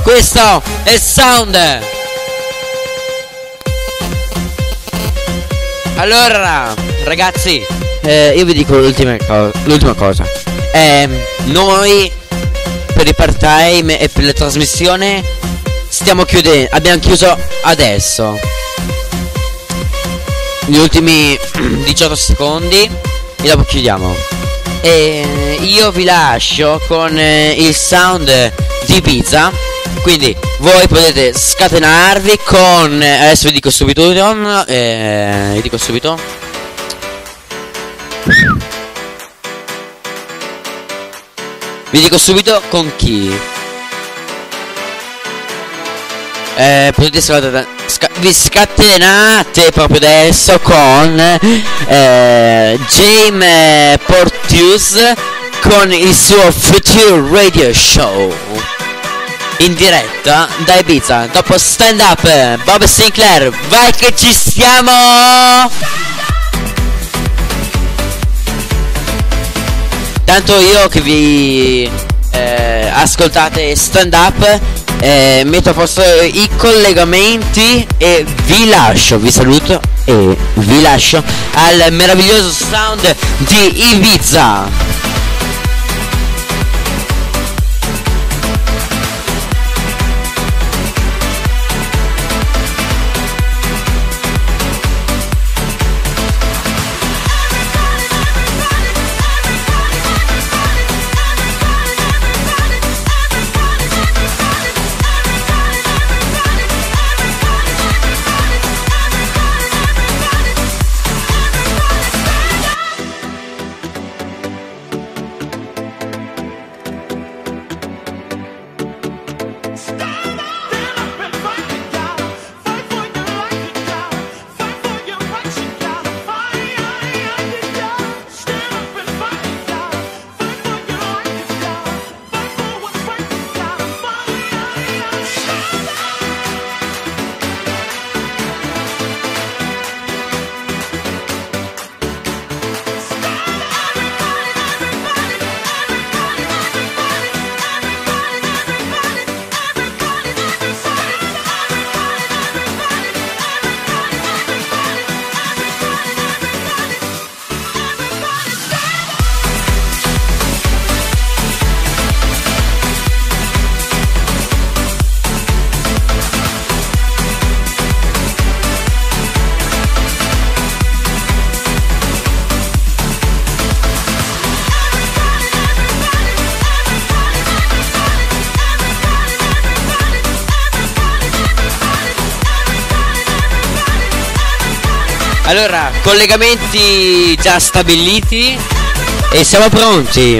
Questo è il sound. Allora ragazzi, io vi dico l'ultima cosa. Noi per i part-time e per la trasmissione stiamo chiudendo. Abbiamo chiuso adesso gli ultimi 18 secondi e dopo chiudiamo. E io vi lascio con il sound di Ibiza. Quindi voi potete scatenarvi con adesso vi dico subito con chi potete vi scatenate proprio adesso con James Porteous con il suo Future Radio Show in diretta da Ibiza. Dopo Stand Up, Bob Sinclair. Vai che ci stiamo. Tanto io che vi ascoltate Stand Up, metto a posto i collegamenti e vi lascio, vi saluto e vi lascio al meraviglioso sound di Ibiza. Allora, collegamenti già stabiliti e siamo pronti.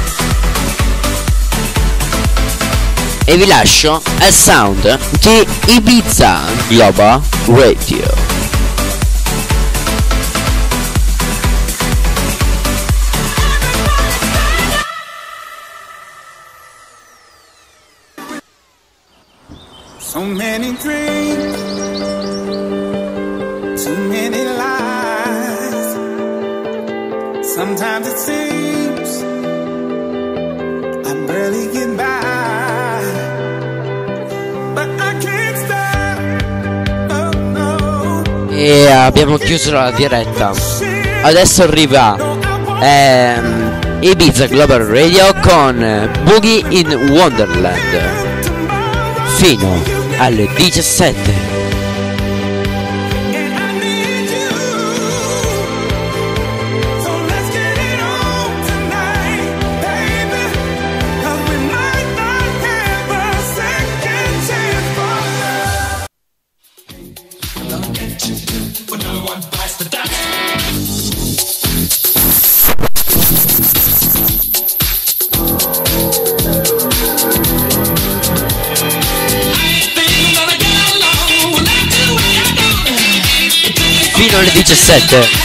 E vi lascio al sound di Ibiza Global Radio. So many dreams, too many lies. Sometimes it seems I barely get by, but I can't stop. Oh no. E abbiamo chiuso la diretta. Adesso arriva Ibiza Global Radio con Boogie in Wonderland fino alle 17. Fino alle 17.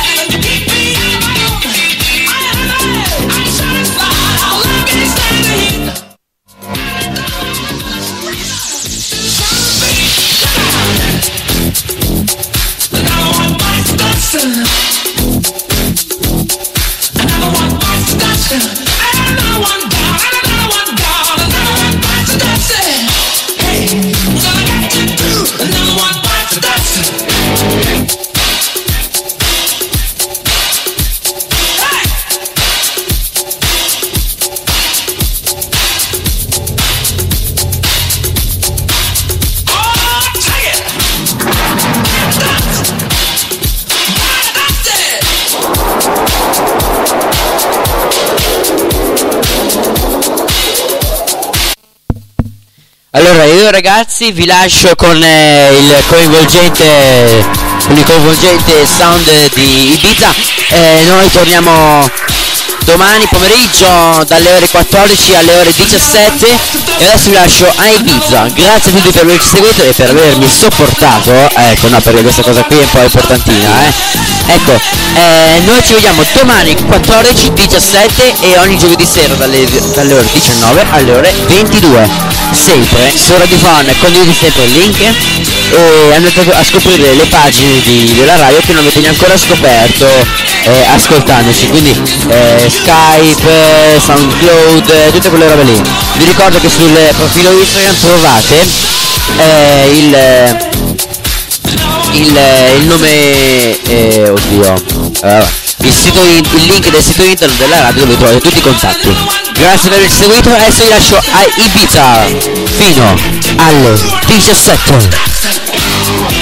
Hey, Allora io ragazzi vi lascio con il coinvolgente sound di Ibiza. Noi torniamo domani pomeriggio dalle ore 14 alle ore 17 e adesso vi lascio a Ibiza. Grazie a tutti per averci seguito e per avermi sopportato. Ecco, no, perché questa cosa qui è un po' importantina, Ecco, noi ci vediamo domani 14, 17 e ogni giovedì sera dalle ore 19 alle ore 22. Sempre su Radio Fun, condividete sempre il link e andate a scoprire le pagine della radio che non avete neanche ancora scoperto ascoltandoci, quindi Skype, SoundCloud, tutte quelle robe lì. Vi ricordo che sul profilo Instagram trovate il nome il link del sito internet della radio dove trovate tutti i contatti. Grazie per averci seguito, adesso vi lascio a Ibiza fino alle 17.